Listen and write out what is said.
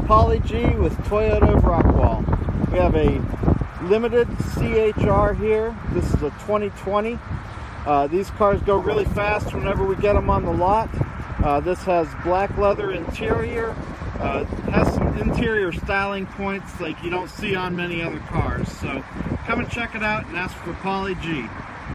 Pauly G with Toyota of Rockwall. We have a limited CHR here. This is a 2020. These cars go really fast whenever we get them on the lot. This has black leather interior. Has some interior styling points like you don't see on many other cars. So come and check it out and ask for Pauly G.